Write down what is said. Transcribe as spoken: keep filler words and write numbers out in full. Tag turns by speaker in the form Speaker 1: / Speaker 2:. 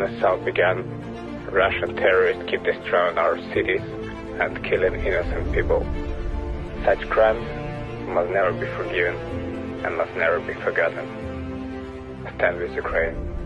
Speaker 1: assault began, Russian terrorists keep destroying our cities and killing innocent people. Such crimes must never be forgiven and must never be forgotten. Stand with Ukraine.